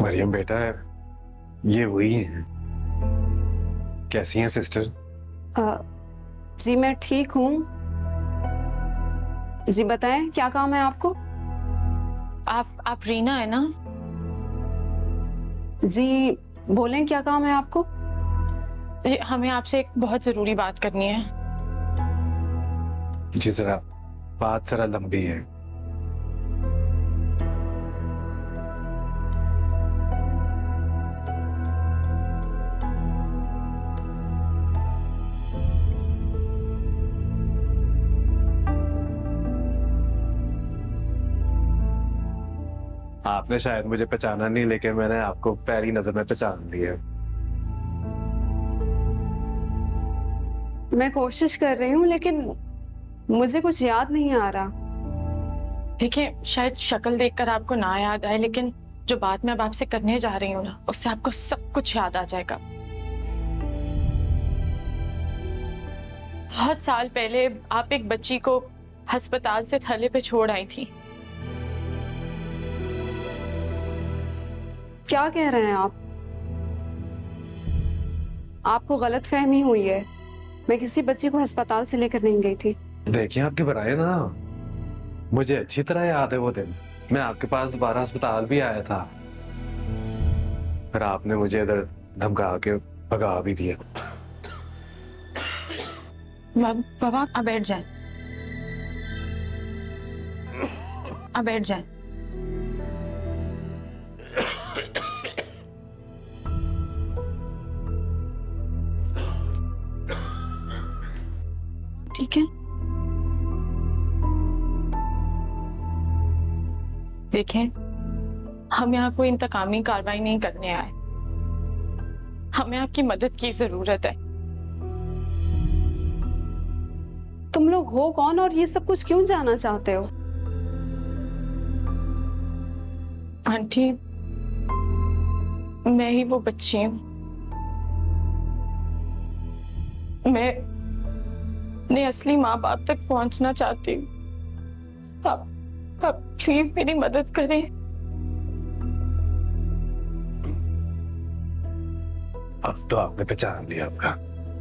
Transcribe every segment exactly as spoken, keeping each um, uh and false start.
मरियम बेटा, ये वही है। कैसी हैं सिस्टर? आ, जी मैं ठीक हूँ। जी बताएं, क्या काम है आपको? आप आप रीना है ना? जी बोलें, क्या काम है आपको? जी हमें आपसे एक बहुत जरूरी बात करनी है। जी जरा बात जरा लंबी है। आपने शायद मुझे पहचाना नहीं, लेकिन मैंने आपको पहली नजर में पहचान लिया। मैं कोशिश कर रही हूँ लेकिन मुझे कुछ याद नहीं आ रहा। देखिए, शायद शक्ल देखकर आपको ना याद आए, लेकिन जो बात मैं अब आपसे करने जा रही हूँ ना, उससे आपको सब कुछ याद आ जाएगा। बहुत साल पहले आप एक बच्ची को अस्पताल से थैले पे छोड़ आई थी। क्या कह रहे हैं आप? आपको गलतफहमी हुई है। मैं किसी बच्ची को अस्पताल से लेकर नहीं गई थी। देखिए आपके बराए ना, मुझे अच्छी तरह याद है वो दिन। मैं आपके पास दोबारा अस्पताल भी आया था, फिर आपने मुझे इधर धमका के भगा भी दिया। बाबा आप बैठ जाएं, आप बैठ जाएं। ठीक है, देखें, हम यहाँ कोई इंतकामी कार्रवाई नहीं करने आए। हमें आपकी मदद की जरूरत है। तुम लोग हो कौन और ये सब कुछ क्यों जानना चाहते हो? आंटी, मैं ही वो बच्ची हूँ। मैं अपने असली माँ बाप तक पहुंचना चाहती हूँ। आप, आप प्लीज मेरी मदद करें। अब तो आपने पहचान लिया आपका।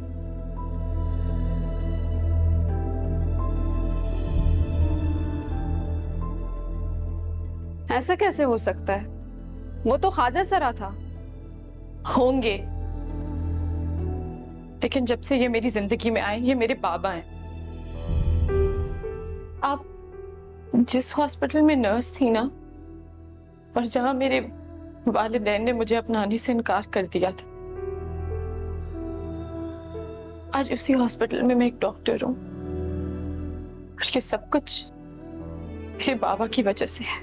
ऐसा कैसे हो सकता है? वो तो ख्वाजा सरा था। होंगे, लेकिन जब से ये मेरी जिंदगी में आए, ये मेरे बाबा हैं। आप जिस हॉस्पिटल में नर्स थी ना, और जहां मेरे वालिदैन ने मुझे अपनाने से इनकार कर दिया था, आज उसी हॉस्पिटल में मैं एक डॉक्टर हूं। और ये सब कुछ मेरे बाबा की वजह से है।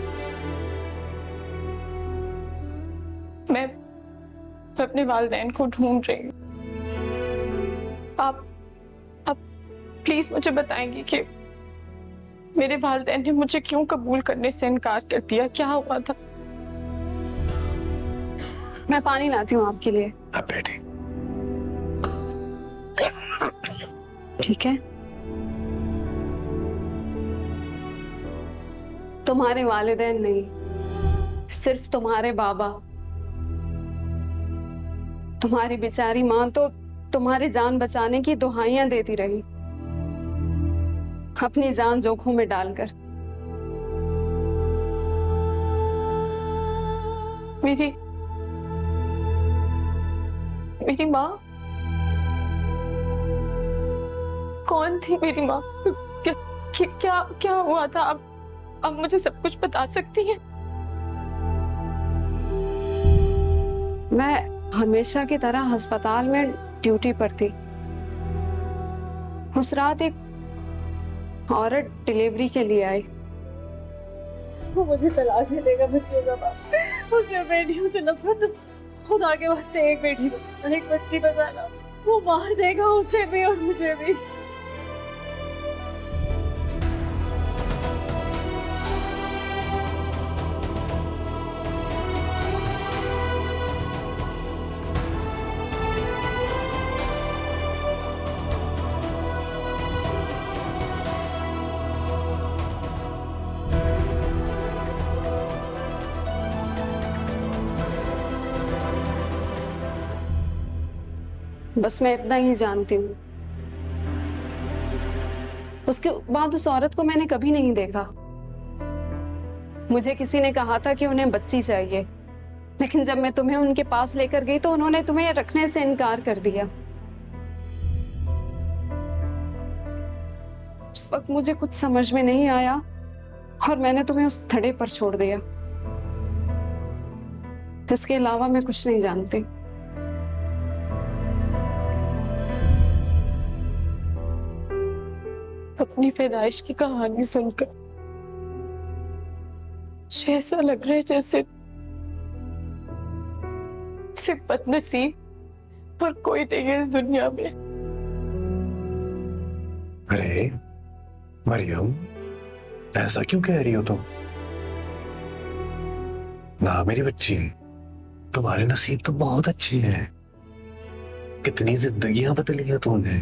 मैं, मैं अपने वालिदैन को ढूंढ रही हूँ। आप आप प्लीज मुझे बताएंगी कि मेरे वालिदैन ने मुझे क्यों कबूल करने से इनकार कर दिया? क्या हुआ था? मैं पानी लाती हूँ आपके लिए। अब बैठे। ठीक है। तुम्हारे वालिदैन नहीं, सिर्फ तुम्हारे बाबा। तुम्हारी बेचारी माँ तो तुम्हारी जान बचाने की दुहाइयां देती रही, अपनी जान जोखिम में डालकर। मेरी मेरी माँ कौन थी? मेरी माँ क्या क्या क्या हुआ था? आप आप मुझे सब कुछ बता सकती हैं? मैं हमेशा की तरह अस्पताल में ड्यूटी पर थी। उस रात एक औरत डिलीवरी के लिए आई। वो मुझे तलाक दे देगा बच्चियों का बाप। उसे बेटियों से नफरत। खुदा के वास्ते एक बेटी को, एक बच्ची बचाना। वो मार देगा उसे भी और मुझे भी। बस मैं इतना ही जानती हूँ। उसके बाद उस औरत को मैंने कभी नहीं देखा। मुझे किसी ने कहा था कि उन्हें बच्ची चाहिए, लेकिन जब मैं तुम्हें उनके पास लेकर गई तो उन्होंने तुम्हें रखने से इनकार कर दिया। उस वक्त मुझे कुछ समझ में नहीं आया और मैंने तुम्हें उस थड़े पर छोड़ दिया। इसके अलावा मैं कुछ नहीं जानती। अपनी पैदाइश की कहानी सुनकर मुझे ऐसा लग रहा है जैसे सिर्फ बदनसीब और कोई नहीं है इस दुनिया में। अरे मरियम, ऐसा क्यों कह रही हो तुम? ना मेरी बच्ची, तुम्हारे नसीब तो बहुत अच्छे हैं। कितनी जिंदगियां बदली हैं तुमने।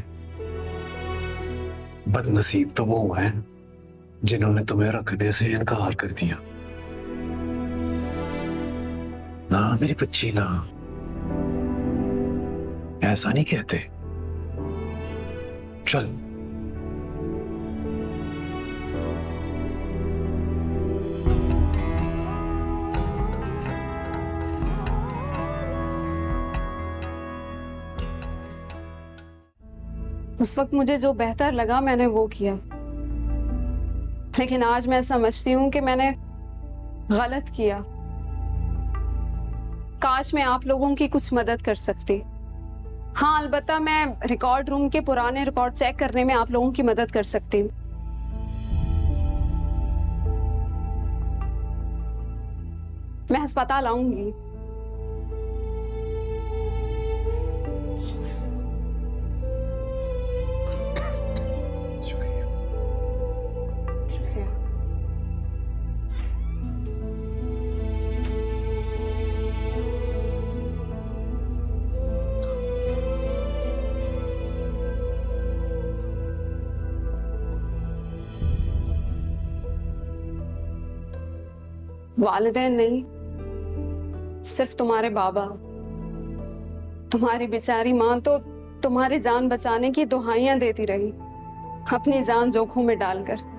बदनसीब तो वो हैं जिन्होंने तुम्हें रखने से इनकार कर दिया। ना मेरी बच्ची, ना, ऐसा नहीं कहते। चल उस वक्त मुझे जो बेहतर लगा मैंने वो किया, लेकिन आज मैं समझती हूँ कि मैंने गलत किया। काश मैं आप लोगों की कुछ मदद कर सकती। हाँ, अलबत्ता मैं रिकॉर्ड रूम के पुराने रिकॉर्ड चेक करने में आप लोगों की मदद कर सकती हूँ। मैं अस्पताल आऊंगी। शुक्रिया। शुक्रिया। वालिदैन नहीं, सिर्फ तुम्हारे बाबा। तुम्हारी बेचारी माँ तो तुम्हारी जान बचाने की दुहाइयां देती रही, अपनी जान जोखिम में डालकर।